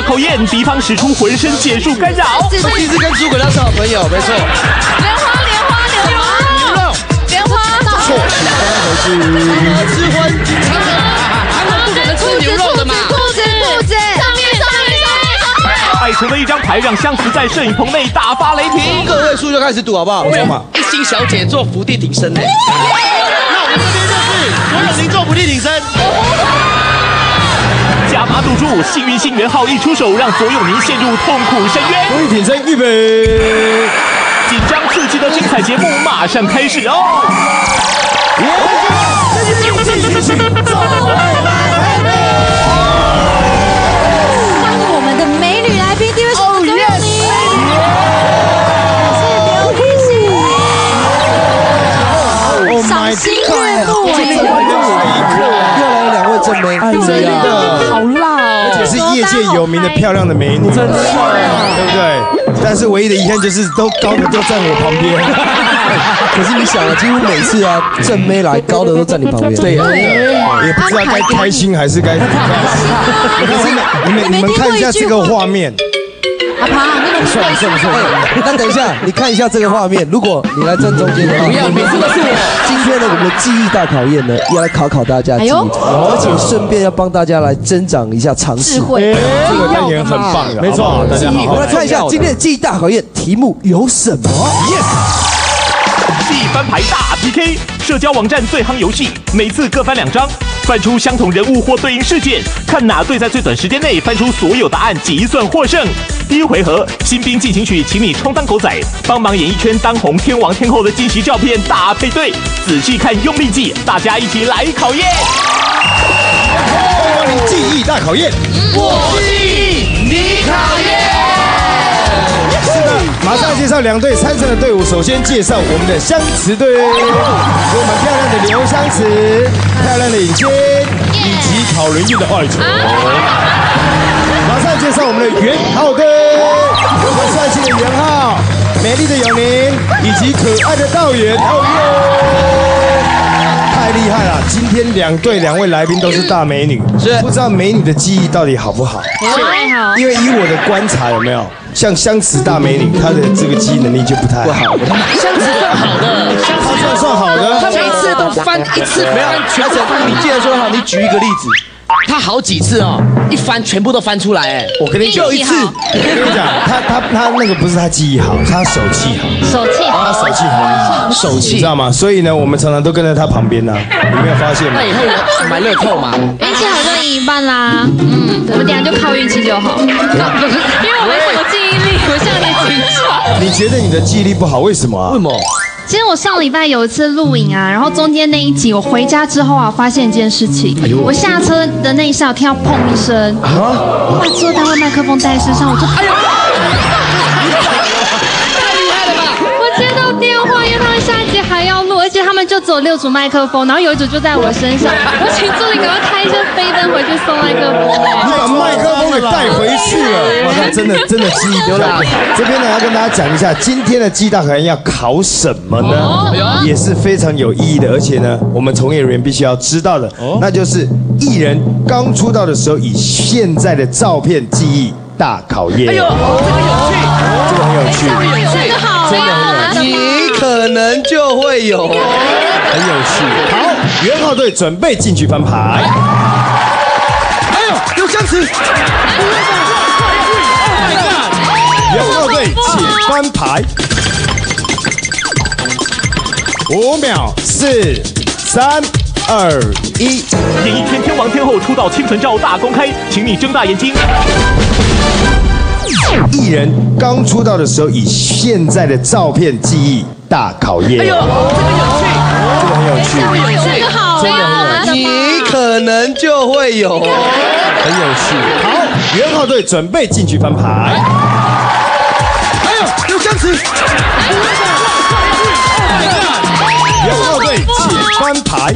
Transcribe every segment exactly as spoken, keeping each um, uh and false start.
大考验，敌方使出浑身解数干扰。 这一直跟诸葛亮是好朋友，没错。 莲花，莲花，莲花，莲花， 错，回去。吃荤，韩国不可能吃牛肉的嘛。 兔子，兔子，上面，上面，上面，上面。 摆成了一张牌，让湘慈在摄影棚内大发雷霆。 个位数就开始赌好不好？ 我嘛， 一星小姐做伏地挺身呢。那我们这边就是所有零做伏地挺身。 加码赌注，幸运星元号一出手，让所有民陷入痛苦深渊。 伏地挺身，预备。 紧张刺激的精彩节目马上开始哦！ 欢迎我们的美女来宾，第一位是周佑宁，谢谢刘玉玺，赏心悦目哎， 又来了两位正妹， 真的好辣哦， 而且是业界有名的漂亮的美女，真的，对不对？但是唯一的遗憾就是都高的都站我旁边。 可是你想啊，几乎每次啊，正妹来高的都站你旁边。 对呀，也不知道该开心还是该怎么样。可是你们你们看一下这个画面。 阿庞，那个算了算了算了，那等一下，你看一下这个画面，如果你来站中间的话， 不要，每次都是我。 今天呢，我们的记忆大考验呢，要来考考大家记忆，而且顺便要帮大家来增长一下常识。 智慧， 这个单元很棒的， 没错， 大家好。 我们来看一下今天的记忆大考验题目有什么 ？Yes， 记忆翻牌大 P K， 社交网站最夯游戏，每次各翻两张，翻出相同人物或对应事件，看哪队在最短时间内翻出所有答案，即算获胜。第一回合，新兵进行曲，请你充当狗仔，帮忙演艺圈当红天王天后的惊喜照片大配对，仔细看用力记，大家一起来考验。 欢迎记忆大考验， 我记忆，你考验。 是的，马上介绍两队参赛的队伍。首先介绍我们的湘慈队，有我们漂亮的刘湘慈，漂亮的尹谦，以及考人运的艾纯。马上介绍我们的元浩队，我们帅气的元浩，美丽的永宁，以及可爱的道远。哦耶！太厉害了！今天两队两位来宾都是大美女， 是不知道美女的记忆到底好不好？ 太好， 因为以我的观察，有没有像湘慈大美女，她的这个记忆能力就不太好。 湘慈算好的，湘慈算算好的， 他每次都翻一次，没有全程。 你既然说好，你举一个例子。 他好几次哦，一翻全部都翻出来哎。 我跟你讲一次，我跟你讲，他他他那个不是他记忆好，他手气好， 手气， 他手气很手气， 你知道吗？所以呢，我们常常都跟在他旁边呢，你没有发现吗？ 那以后我买乐透嘛， 运气好就赢一半啦。嗯，我们等下就靠运气就好，因为我没什么记忆力，我像你紧张。 你觉得你的记忆力不好，为什么啊？ 为什么？ 其实我上礼拜有一次录影啊，然后中间那一集我回家之后啊，发现一件事情，我下车的那一下，我听到砰一声，啊，我把制作单位麦克风带身上，我就哎呦， 太厉害了吧！ 我接到电话，因为他们下一集还要录，而且他们就只有六组麦克风，然后有一组就在我身上，我请助理赶快开一车飞奔回去送麦克风。 你把麦克风给带回去了，哇，那真的真的记忆不好。这边呢要跟大家讲一下，今天的记忆大考验要考什么呢？也是非常有意义的，而且呢，我们从业人员必须要知道的，那就是艺人刚出道的时候以现在的照片记忆大考验。哎呦，这个很有趣，这个很有趣， 这个好，真的很有趣。 你可能就会有， 很有趣。好，元浩队准备进去翻牌。哎呦，有相似。元浩队请翻牌。五秒，四、三、二、一。 演艺圈天王天后出道清纯照大公开，请你睁大眼睛。 艺人刚出道的时候以现在的照片记忆大考验。哎呦，这个很有趣，这个很有趣， 这个好呀， 你可能就会有， 很有趣。好，元浩队准备进去翻牌。哎呦，有相似。元浩队请翻牌。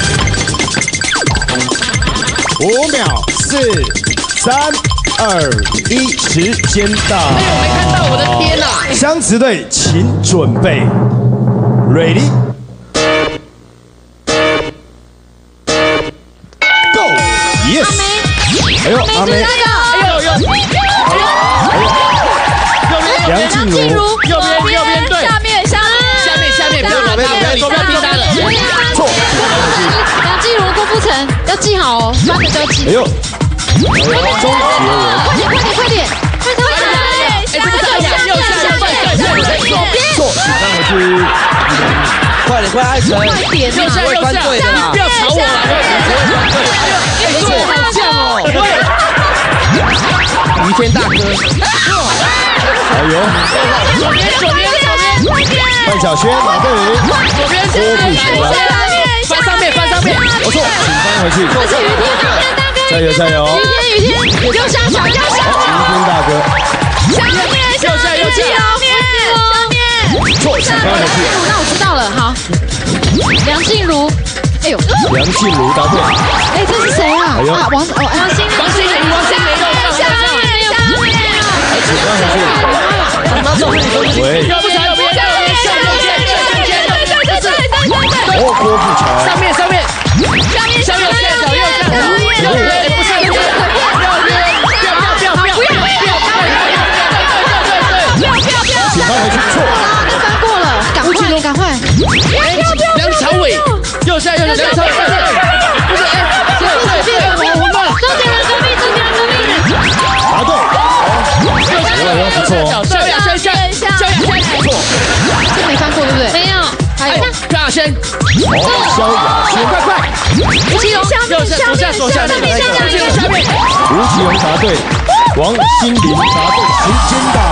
五秒，四、三、二、一，时间到。 哎呦，没看到，我的天哪！ 湘慈队请准备 ，Ready。Go！Yes！ 哎呦，阿梅， 哎呦呦， 好哦，翻的就要记。 哎呦，终结人， 快点快点快点，快点快点！ 哎，这个下下右下右下右下左边， 错，请翻回去。 快点，快爱晨， 快点， 右下右下，不要吵我了，哎，错，好像哦，于天大哥， 哎呦， 左边左边左边，快点， 范晓萱答对， 左边左边，翻上面翻上面， 不错，请翻回去。加油加油！ 雨天雨天，右下角右下角， 于天大哥， 下面右下右下， 下面下面， 错，请翻回去。 那我知道了，好，梁静茹，哎呦， 梁静茹答对， 哎，这是谁啊？ 哎呦啊，王哦，王心凌， 王心凌王心凌下面下面， 请翻回去。喂， 右不长右边右边右边右边， 哦，郭富城， 上面上面下面下右下角右下角右边不是右边右边，不要不要不要不要不要不要不要不要不要。 请翻回去。错， 那翻过了，赶快赶快！ 梁朝伟，右下右下梁朝伟，不是哎，对对，我我乱， 周杰伦隔壁，周杰伦隔壁， 答对， 右下右下不错，萧亚轩萧萧亚轩错， 这没翻过对不对？没有，还有萧亚轩， 萧亚轩， 快快， 吴奇隆， 右下左下左下那个吴奇隆下面， 吴奇隆答对，王心凌答对，时间到。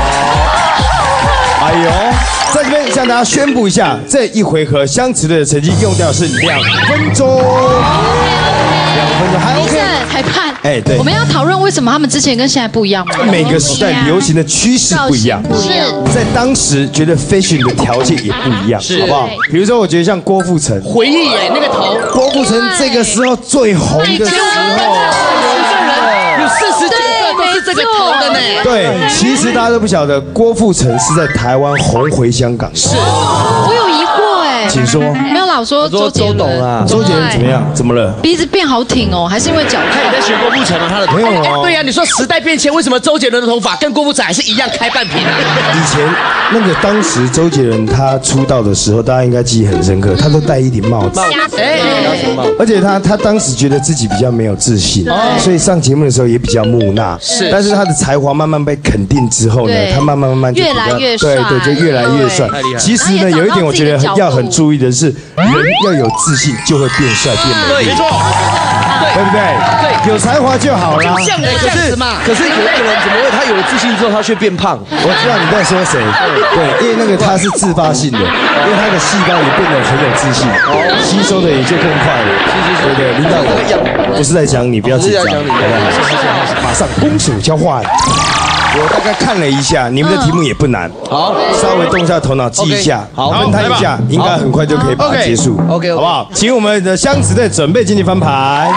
哎呦，在这边向大家宣布一下，这一回合相持队的成绩用掉是两分钟，两分钟还 OK。 裁判， 哎，对我，们要讨论为什么他们之前跟现在不一样吗？ 每个时代流行的趋势不一样， 是在当时觉得 fashion 的条件也不一样， 是好不好？比如说，我觉得像郭富城， 回忆耶那个头， 郭富城这个时候最红的时候。 有四十几个都是这个头的呢。 对，其实大家都不晓得，郭富城是在台湾红回香港。是， 我有疑惑哎， 请说， 没有老说周杰周董伦啊， 周杰伦怎么样？怎么了？ 鼻子变好挺哦，还是因为脚他也在学郭富城啊，他的头没有哦对呀，你说时代变迁，为什么周杰伦的头发跟郭富城还是一样开半平啊？ 以前那个当时周杰伦他出道的时候，大家应该记忆很深刻，他都戴一顶帽子， 哎， 而且他他当时觉得自己比较没有自信，所以上节目的时候也比较木讷。 是但是他的才华慢慢被肯定之后呢， 对他慢慢慢慢就比较越来越帅对对，就越来越帅太厉害。 其实呢，有一点我觉得要很注意的是，人要有自信就会变帅变美丽， 没错， 对不对？对，有才华就好啦。 像我这样子嘛。 可是有一个人怎么会他有了自信之后他却变胖？ 我知道你在说谁，对，因为那个他是自发性的，因为他的细胞也变得很有自信，吸收的也就更快了，对不对？领导我不是在讲你，不要紧张，好不好？马上攻守交换。我大概看了一下，你们的题目也不难， 好， 稍微动一下头脑记一下， 好分摊一下，应该很快就可以把它结束 OK， 好不好？请我们的相持队准备进行翻牌，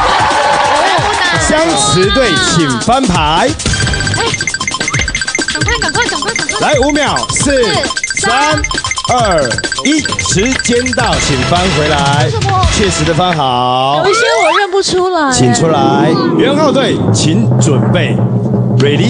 相持队请翻牌。 赶快赶快赶快赶快！ 来，五秒，四、三、二、一，时间到，请翻回来，确实的翻好， 有一些我认不出来， 请出来。元浩队，请准备 ，ready，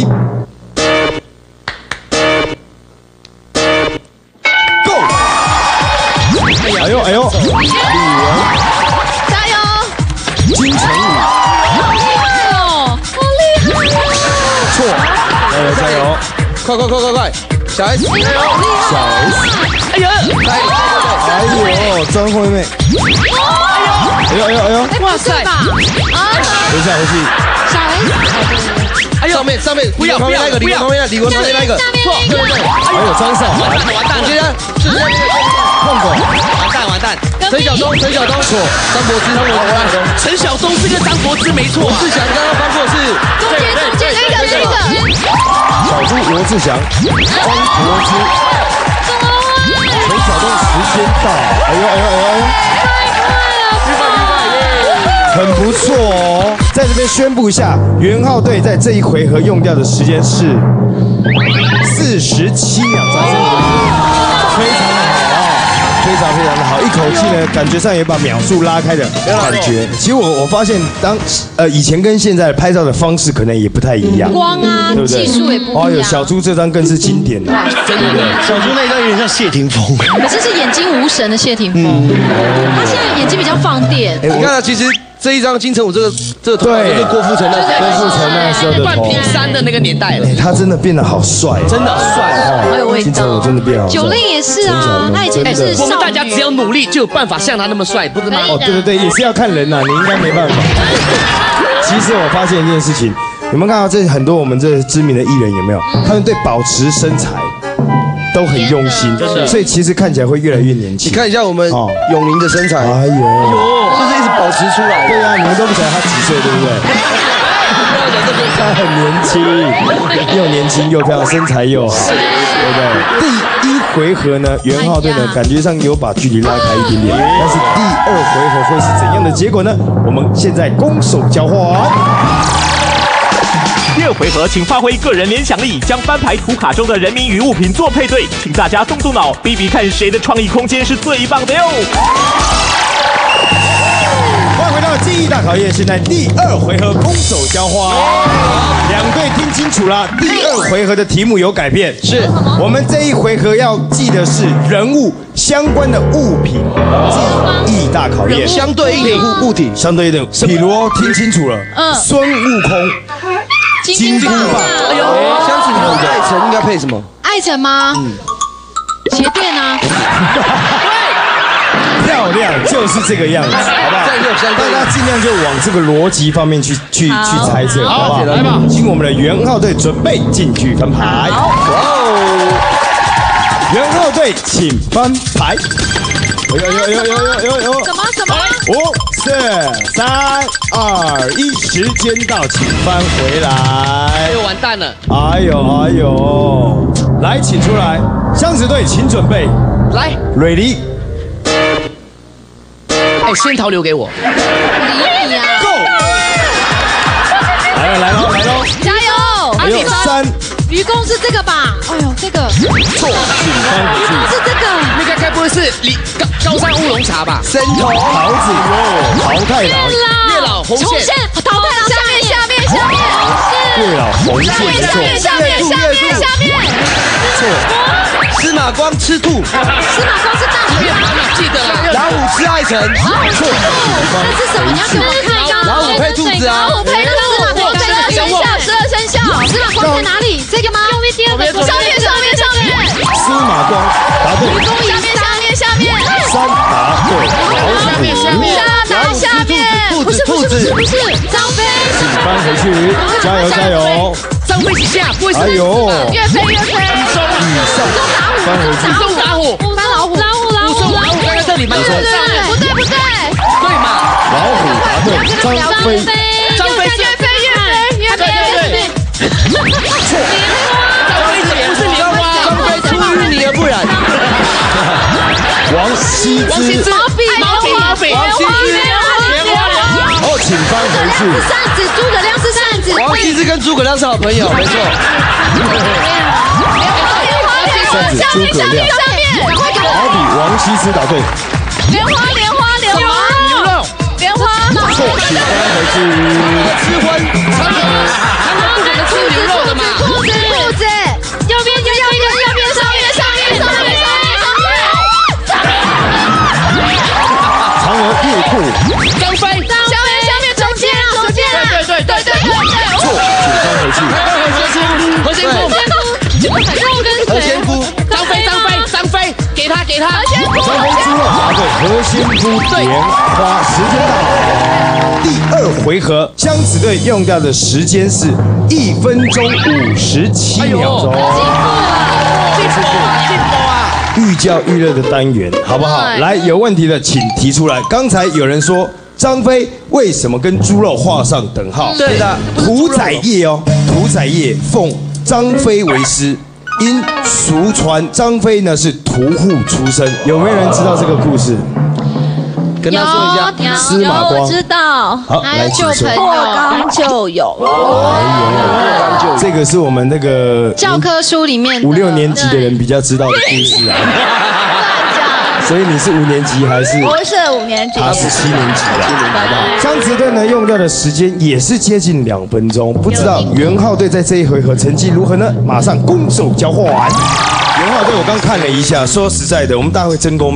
go！ 哎呦哎呦，李玟， 加油！ 金城武， 哦，好厉害哦！ 错，加油加油， 快快快快快，小 S， 小 S， 哎呀， 哎呦，张惠妹，哎呦哎呦哎呦， 哇塞吧！啊， 回去回去。 小 S， 哎呦， 上面上面， 不要旁边那个， 不要李玟旁边那个，李玟旁边那个， 下面错，对对对， 还有张韶涵， 完蛋我觉了， 得就是碰过， 完蛋完蛋， 陈晓东，陈晓东错，张柏芝，张柏芝， 陈晓东是跟张柏芝没错啊， 志祥刚刚翻过是， 中间中间那个那个， 小猪罗志祥，张柏芝，陈晓东，时间到，哎呦哎呦哎呦，很不错哦，在这边宣布一下，元浩队在这一回合用掉的时间是四十七秒，掌声鼓励，非常的好啊，非常非常的好，一口气呢，感觉上也把秒数拉开的感觉。其实我我发现当呃以前跟现在拍照的方式可能也不太一样， 光啊， 对不对？ 技术也不哦，有一样。 小猪这张更是经典的， 真的， 小猪那一张有点像谢霆锋， 可是是眼睛无神的谢霆锋，他现在眼睛比较放电。 你看啊，其实。这这一张金城武这个这个头发就是郭富城的郭富城那时候的头， 半屏山的那个年代了。 他真的变得好帅， 真的帅， 好有味道。 金城武真的变好帅。 九令也是啊，他以前是少女。 我们大家只要努力，就有办法像他那么帅，不是吗？ 哦，对对对，也是要看人呐，你应该没办法。其实我发现一件事情，有没有看到这很多我们这知名的艺人有没有？他们对保持身材都很用心，所以其实看起来会越来越年轻。 你看一下我们永宁的身材， 哎呦， 就是一直保持出来。 对啊，你们都不晓得他几岁，对不对？他很年轻，又年轻又漂亮，身材又好，对不对？第一回合呢，元浩队呢感觉上有把距离拉开一点点，但是第二回合会是怎样的结果呢？我们现在攻守交换。 第二回合，请发挥个人联想力，将翻牌图卡中的人名与物品做配对，请大家动动脑，比比看谁的创意空间是最棒的哟。 欢迎回到记忆大考验，现在第二回合攻守交换，两队听清楚了，第二回合的题目有改变，是我们这一回合要记的是人物相关的物品，记忆大考验， 相对应的物物体， 相对应的，比如哦，听清楚了，嗯，孙悟空。金箍棒， 哎呦，箱子里面的爱辰应该配什么？ 爱辰吗？嗯，鞋垫啊。 漂亮，就是这个样子，好不好？大家尽量就往这个逻辑方面去去去猜测，好不好？来吧，请我们的元浩队准备进去翻牌。哇哦！元浩队请翻牌。有有有有有有有！ 什么什么？ 五、四、三、二、一，时间到，请翻回来。 又完蛋了！ 哎呦哎呦！来，请出来，箱子队请准备。 来， 瑞丽。 哎，仙桃留给我。 理你啊 ！Go！ 来了来了来了！ 加油！ 还有三。 愚公是这个吧？哎呦，这个错，是这个。 那个该不会是李高高山乌龙茶吧？ 神童桃子哟，桃太郎。 月老红线， 桃太郎下面下面下面。 月老红线没错。 下面下面下面下面。 错。 司马光吃兔。 司马光是大腿吗？ 记得了。 老虎吃爱辰。 错。 那是什么？你要给我看一个。 老虎配兔子啊。 老虎配兔子。十二生肖，十二生肖。司马光在哪里？这个吗？右边第二个。上面上面上面。 司马光答对。 下面下面下面。 三答对。 下面下面。 下下面。 兔子兔子不是张飞。 请翻回去，加油加油。 张飞几下？不会是？ 哎呦。 岳飞岳飞。 以上翻回去。 武松打虎。 翻老虎。老虎老虎。 武松老虎在这里吗？ 对对对，不对不对。 对嘛？ 老虎答对。张飞。 张飞岳飞岳飞岳飞岳飞。 错。张飞不是莲花。 张飞出淤泥而不染。 王羲之。 毛笔毛笔毛笔。 王羲之。莲花莲花。 哦，请翻回去。 是扇子，诸葛亮是扇子。 王羲之跟诸葛亮是好朋友，没错。 扇子诸葛亮。 下面，赶快给我。 毛笔王羲之答对。 莲花莲花莲花。 牛肉。 莲花。 错，请翻回去。 吃荤。 他们不可能吃牛肉的嘛。 兔子兔子。右边右边右边右边上面上面上面上面上面。 嫦娥夜兔。 张飞。 下面下面中间中间。 对对对对对对。 错，请翻回去。 何仙姑。 何仙姑。 何仙姑。张飞张飞张飞，给他给他。 何仙姑。 张飞猪肉答对。何仙姑莲花，时间到。第二回合，箱子队用掉的时间是一分钟五十七秒钟。 进步啊进步啊！ 寓教于乐的单元，好不好？来，有问题的请提出来。刚才有人说张飞为什么跟猪肉画上等号？ 对的， 屠宰业哦，屠宰业奉张飞为师，因俗传张飞呢是屠户出身。有没有人知道这个故事？ 跟他说一下。 司马光。 我知道。 好，来请说。 破缸就有。 哎呦，这个是我们那个教科书里面五六年级的人比较知道的故事啊。所以你是五年级还是？ 我是五年级。 他是七年级的，好不好？箱子队呢用掉的时间也是接近两分钟，不知道元浩队在这一回合成绩如何呢？马上攻守交换。元浩队我刚看了一下，说实在的，我们大家会真公平。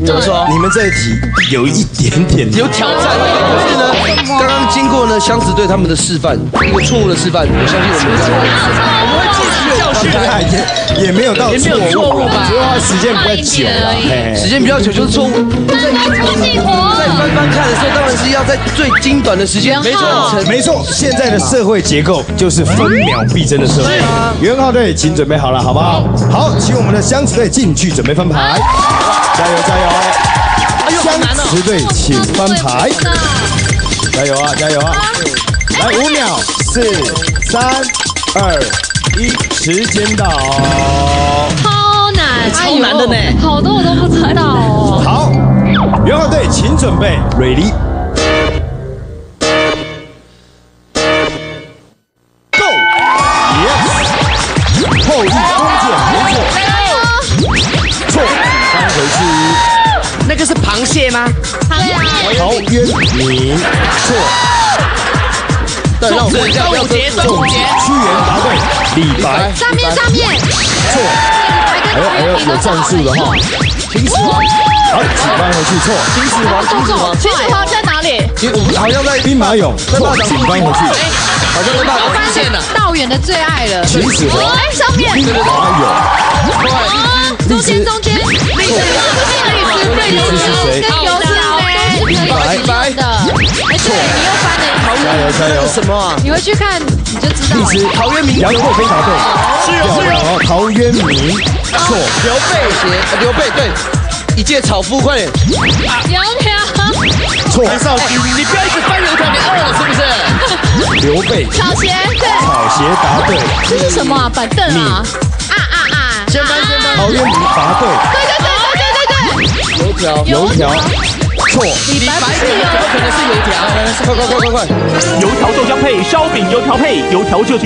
怎么说？ 你们这一题有一点点有挑战，可是呢，刚刚经过呢湘慈队他们的示范，一个错误的示范，我相信我们我们会记住教训， 也也没有到也没有错误吧？ 只不过时间比较久了， 时间比较久就是错误。在在翻翻看的时候，当然是要在最精短的时间，没错， 没错。现在的社会结构就是分秒必争的社会。元浩队，请准备好了，好不好？好，请我们的湘慈队进去准备翻牌，加油加油！湘慈队，请翻牌，加油啊加油啊！来五秒，四、三、二、一，时间到。 超难， 超难的呢， 好多我都不知道哦。 好，元浩队，请准备 ，ready。后羿弓箭没错，错，翻回去。 那个是螃蟹吗？ 螃蟹。 陶渊明，错。对，让我们端午节，端午节。 屈原答对，李白。 上面上面。 错。还有还有有战术的哈。秦始皇。好，请翻回去，错。 秦始皇，秦始皇， 秦始皇在哪里？ 其实我们好像在兵马俑，错，请翻回去。 好像在大同一线了。 道远的最爱了。 秦始皇。 哎，上面。 兵马俑。 中间中间。历史历史是谁？ 油条嘞。 李白。 李白的。哎，对，你又翻了。 加油加油！ 什么啊？ 你回去看你就知道。 历史陶渊明。 杨过非答对。 是有是有。 陶渊明，错。 刘备写，刘备对。一介草夫，快点！ 油条。 错。 袁绍军，你不要一直翻油条，你饿了是不是？ 刘备。 草鞋，对。 草鞋答对。 这是什么啊？板凳啊！啊啊啊！ 先翻先翻。 陶渊明答对。 对对对对对对对。 油条， 油条。错。 李白怎么可能是油条？快快快快快！ 油条豆浆配烧饼，油条配油条就进。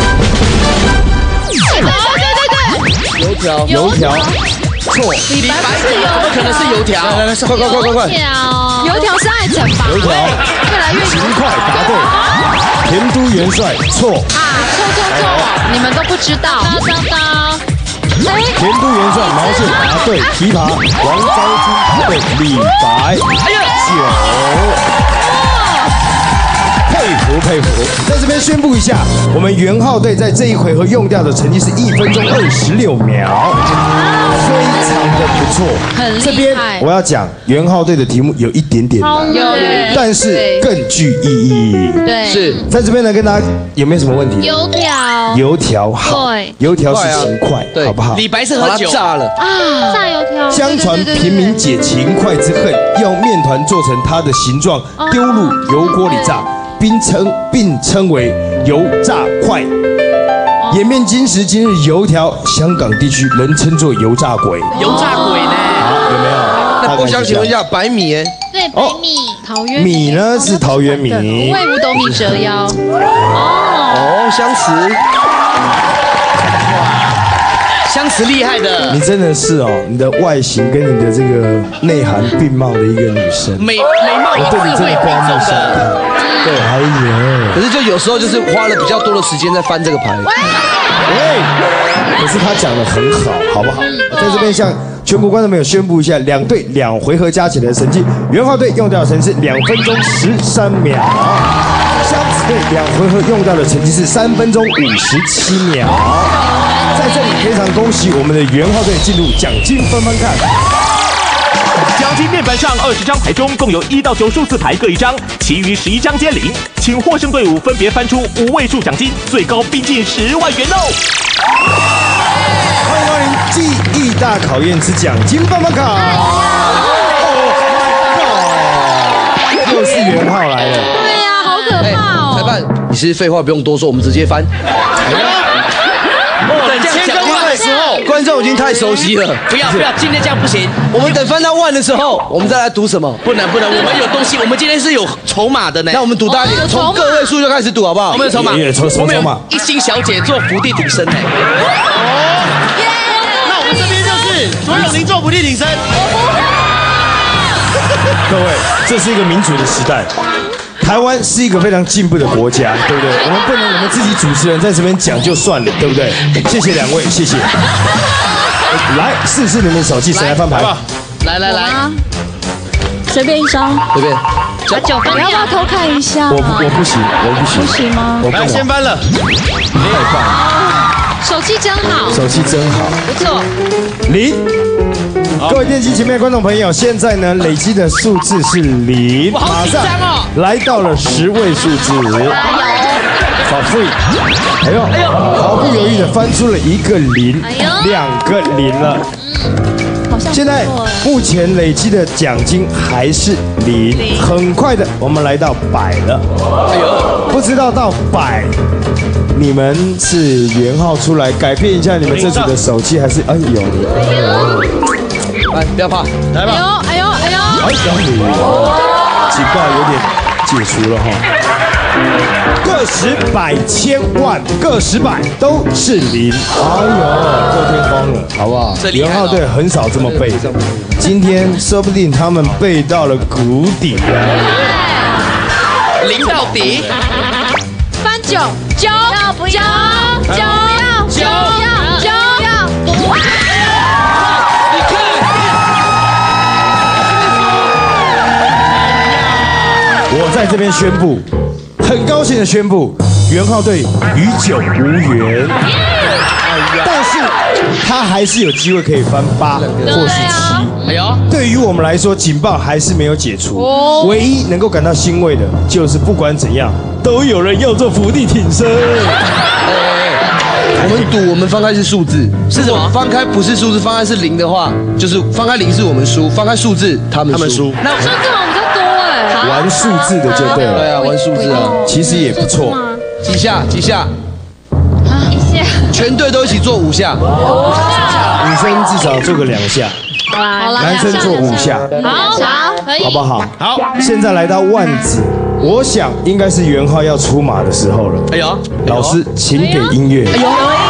对对对对。 油条， 油条。错。 李白怎么可能是油条？来来来，快快快快快！ 油条是爱整吧？ 油条。 越来越勤快答对。田都元帅，错。 啊，错错错！你们都不知道。糟糟糕！ 田都元帅毛线答对，琵琶王昭君答对，李白九。佩服佩服，在这边宣布一下，我们元浩队在这一回合用掉的成绩是一分钟二十六秒，非常的不错。 很厉害。 这边我要讲元浩队的题目有一点点难，但是更具意义。 对， 是在这边呢，跟大家有没有什么问题？ 油条。 油条好， 对， 油条是勤快，好不好？ 李白是喝酒炸了啊，炸油条。 相传平民解勤快之恨，用面团做成它的形状，丢入油锅里炸。并称并称为油炸块，演变今时今日，油条香港地区人称作油炸鬼。 油炸鬼呢？ 有没有？ 那不相请问一下，白米哎？ 对，白米。陶渊米呢是陶渊明。 为五斗米折腰。 哦。哦，湘慈。湘慈厉害的。 你真的是哦，你的外形跟你的这个内涵并茂的一个女生。 美美貌与智慧并重的。 对，哎呀， 可是就有时候就是花了比较多的时间在翻这个牌。 喂，可是他讲的很好，好不好？在这边向全国观众朋友宣布一下，两队两回合加起来的成绩，元浩队用掉的成绩是两分钟十三秒，湘慈队两回合用掉的成绩是三分钟五十七秒。在这里非常恭喜我们的元浩队进入奖金翻翻看。 奖金面板上二十张牌中，共有一到九数字牌各一张，其余十一张皆零。请获胜队伍分别翻出五位数奖金，最高逼近十万元哦！ 欢迎光临记忆大考验之奖金翻翻卡。又是元浩来了。 对呀，好可怕哦！ 裁判，你是废话不用多说，我们直接翻。等签跟万的时候，观众已经太熟悉了。不要不要，今天这样不行。我们等翻到万的时候，我们再来赌什么？不能不能，我们有东西，我们今天是有筹码的呢。那我们赌大一点，从个位数就开始赌好不好？我们有筹码， 我们有一星小姐做伏地挺身呢。哦，那我们这边就是所有民众伏地挺身。 各位，这是一个民主的时代。台湾是一个非常进步的国家，对不对？我们不能我们自己主持人在这边讲就算了，对不对？谢谢两位，谢谢。来，试试你们手气，谁来翻牌？ 来来来， 随便一张。 随便。 啊，九分，你要不要偷看一下？ 我我不行，我不行。 不行吗？ 我先翻了。 太棒了！ 手气真好， 手气真好， 不错。 零。各位电机前面的观众朋友，现在呢累积的数字是零，马上来到了十位数字。小 free， 哎呦，哎呦，毫不犹豫的翻出了一个零，两个零了。现在目前累积的奖金还是零，很快的我们来到百了。哎呦，不知道到百，你们是元浩出来改变一下你们这组的手气，还是哎呦？ 来，不要怕， 来吧。哎呦，哎呦，哎呦， 哎，小李，警告有点解除了哈。个十百千万个十百都是零，哎呦，破天荒了，好不好？元浩队很少这么背的，今天说不定他们背到了谷底啊！ 零到底， 翻九九不要九要九要九要不要。 你看， 我在这边宣布。很高兴的宣布，元浩队与九无缘，但是他还是有机会可以翻八或是七。哎呦，对于我们来说，警报还是没有解除。唯一能够感到欣慰的，就是不管怎样，都有人要做伏地挺身。 我们赌，我们翻开是数字，是什么？翻开不是数字，翻开是零的话，就是翻开零是我们输，翻开数字他们输。 那数字我们比较多哎。 玩数字的就对了。 对啊，玩数字啊， 其实也不错。 几下？几下？ 一下。 全队都一起做五下。 女生至少做个两下， 好了， 男生做五下。 好，好，可以， 好不好？ 好。 现在来到万子，我想应该是元浩要出马的时候了。哎呦，老师，请给音乐。哎呦。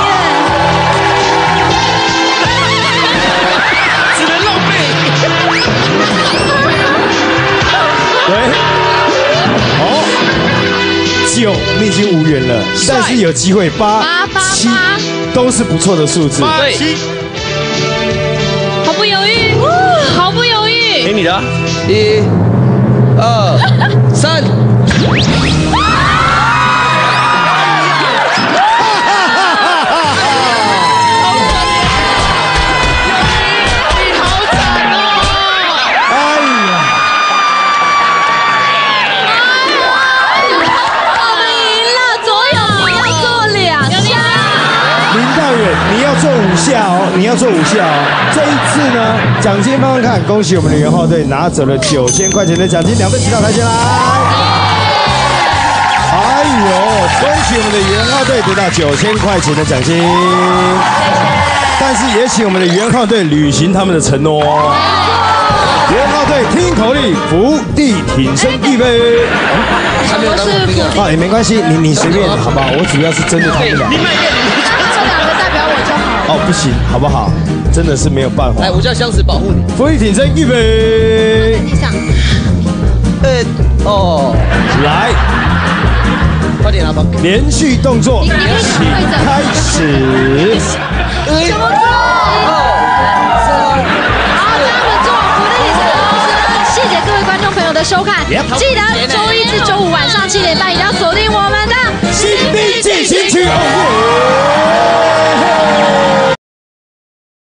喂，好，九你已经无缘了，但是有机会八、七都是不错的数字。 对， 毫不犹豫，毫不犹豫。 给你的， 一、二、三。 做五下哦，你要做五下哦。这一次呢，奖金方看，恭喜我们的元浩队拿走了九千块钱的奖金，两份指导台前来。哎呦，恭喜我们的元浩队得到九千块钱的奖金，但是也请我们的元浩队履行他们的承诺。元浩队听口令，伏地挺身预备。 还没有当兵啊？ 啊，也没关系，你你随便，好不好？我主要是针对他们俩。哦，不行，好不好？真的是没有办法。 来，我叫箱子保护你。 伏地挺身，预备。 呃，哦， 来， 快点拿吧。 连续动作，请开始。 怎么做？好，这样子做伏地挺身。谢谢各位观众朋友的收看，记得周一至周五晚上七点半一定要